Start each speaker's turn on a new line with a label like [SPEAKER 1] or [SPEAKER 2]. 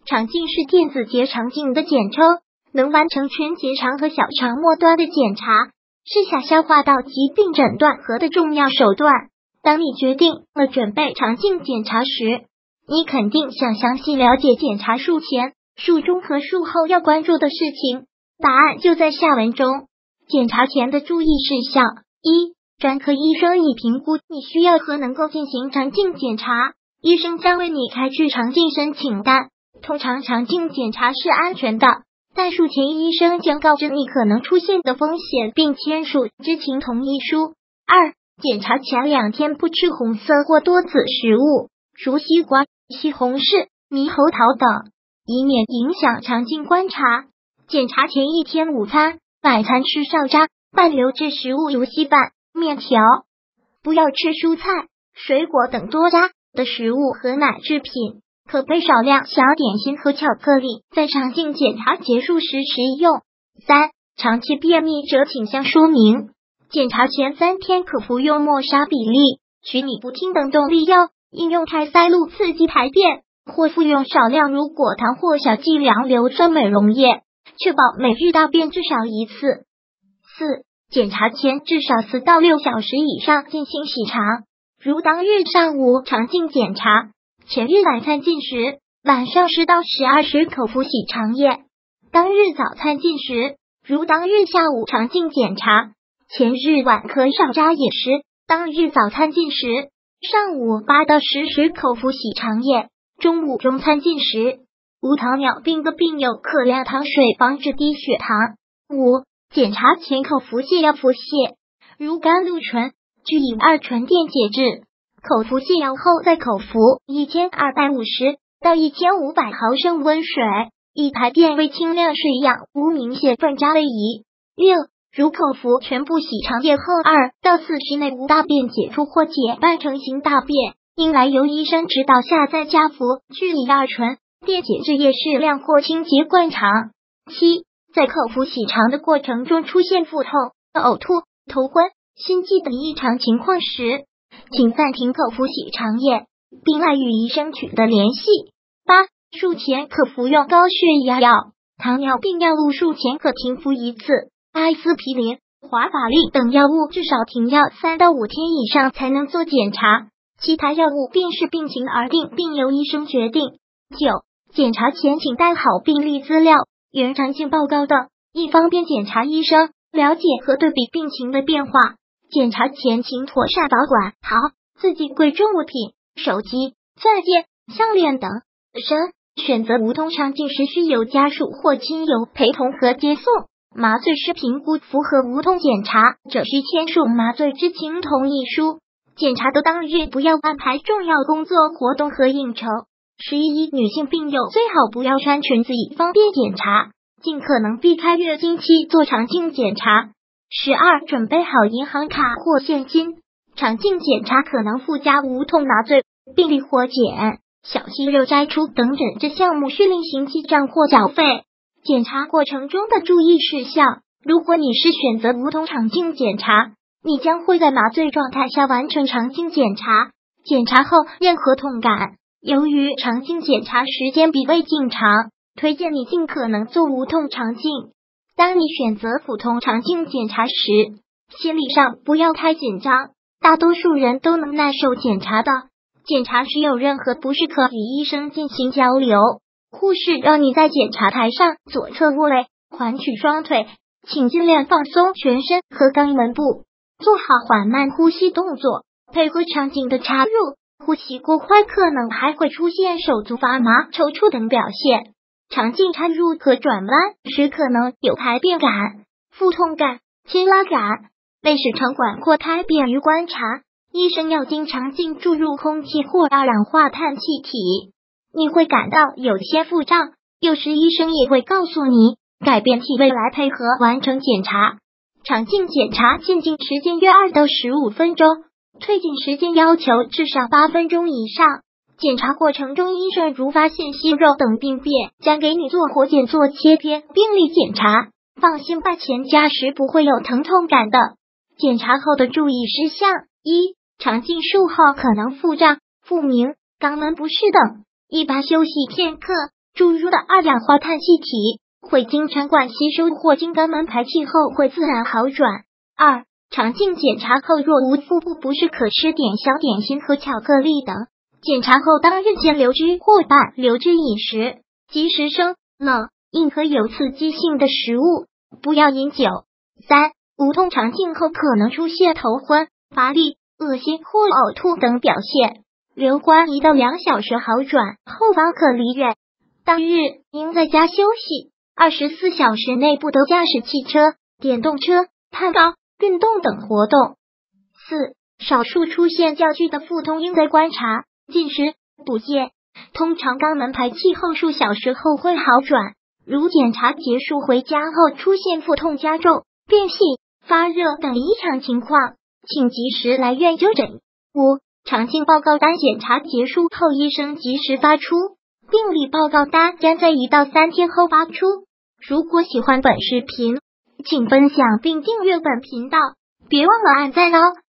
[SPEAKER 1] 肠镜是电子结肠镜的简称，能完成全结肠和小肠末端的检查，是下消化道疾病诊断和的重要手段。当你决定了准备肠镜检查时，你肯定想详细了解检查术前、术中和术后要关注的事情，答案就在下文中。检查前的注意事项：一、专科医生已评估你需要和能够进行肠镜检查，医生将为你开具肠镜申请单。通常肠镜检查是安全的，但术前医生将告知你可能出现的风险，并签署知情同意书。二、检查前2天不吃红色或多籽食物，如西瓜、西红柿、猕猴桃等，以免影响肠镜观察。检查前1天午餐、晚餐吃少渣、半流质食物如稀饭、面条，不要吃蔬菜、水果等多渣的食物和奶制品，可备少量小点心和巧克力，在肠镜检查结束时食用。3、长期便秘者请向说明，检查前3天可服用莫沙比利、曲尼布汀等动力药，应用开塞露刺激排便，或服用少量如果糖或小剂量硫酸美容液，确保每日大便至少1次。4、检查前至少4到6小时以上进行洗肠，如当日上午肠镜检查，前日晚餐进食，晚上10到12时口服洗肠液；当日早餐进食，如当日下午肠镜检查，前日晚可少渣饮食，当日早餐进食，上午8到10时口服洗肠液，中午中餐进食。无糖尿病的病友可量糖水，防止低血糖。5、检查前口服泻药服泻，如甘露醇、聚乙二醇电解质。口服泻药后再口服1250到1500毫升温水，以排便为清亮水样，无明显粪渣位移。6、如口服全部洗肠液后2到4时内无大便解出或解半成型大便，应来由医生指导下再加服聚乙二醇电解质液适量或清洁灌肠。7、在口服洗肠的过程中出现腹痛、呕吐、头昏、心悸等异常情况时，请暂停口服洗肠液，并来与医生取得联系。8、术前可服用高血压药，糖尿病药物术前可停服1次，阿司匹林、华法利等药物至少停药3到5天以上才能做检查，其他药物并视病情而定，并由医生决定。9、检查前请带好病历资料、原肠镜报告等，以方便检查医生了解和对比病情的变化。检查前请妥善保管好自己贵重物品，手机、钻戒、项链等。选择无痛肠镜时需有家属或亲友陪同和接送。麻醉师评估符合无痛检查者需签署麻醉知情同意书。检查的当日不要安排重要工作活动和应酬。11、女性病友最好不要穿裙子以方便检查，尽可能避开月经期做肠镜检查。12、准备好银行卡或现金，肠镜检查可能附加无痛麻醉、病历活检、小息肉摘除等诊治项目需另行记账或缴费。检查过程中的注意事项：如果你是选择无痛肠镜检查，你将会在麻醉状态下完成肠镜检查。检查后任何痛感，由于肠镜检查时间比胃镜长，推荐你尽可能做无痛肠镜。当你选择普通肠镜检查时，心理上不要太紧张，大多数人都能耐受检查的。检查时有任何不适可与医生进行交流。护士让你在检查台上左侧卧位，环曲双腿，请尽量放松全身和肛门部，做好缓慢呼吸动作，配合肠镜的插入。呼吸过快可能还会出现手足发麻、抽搐等表现。肠镜插入和转弯时可能有排便感、腹痛感、牵拉感，为使肠管扩开便于观察，医生要经肠镜注入空气或二氧化碳气体。你会感到有些腹胀，有时医生也会告诉你改变体位来配合完成检查。肠镜检查进镜时间约2到15分钟，退镜时间要求至少8分钟以上。检查过程中，医生如发现息肉等病变，将给你做活检、做切片、病理检查。放心吧，前加时不会有疼痛感的。检查后的注意事项： 1、肠镜术后可能腹胀、腹鸣、肛门不适等，一般休息片刻， 注入的二氧化碳气体会经肠管吸收或经肛门排气后会自然好转。2. 肠镜检查后若无腹部不适，可吃点小点心和巧克力等。检查后当日间流质或半流质饮食，及时生、冷、硬和有刺激性的食物，不要饮酒。3. 无痛肠镜后可能出现头昏、乏力、恶心或呕吐等表现，留观1到2小时好转后方可离院。当日应在家休息，24小时内不得驾驶汽车、电动车、攀高、运动等活动。4. 少数出现较剧的腹痛应在观察、进食、补液，通常肛门排气后数小时后会好转。如检查结束回家后出现腹痛加重、便秘、发热等异常情况，请及时来院就诊。5. 肠镜报告单检查结束后医生及时发出，病理报告单将在1到3天后发出。如果喜欢本视频，请分享并订阅本频道，别忘了按赞哦。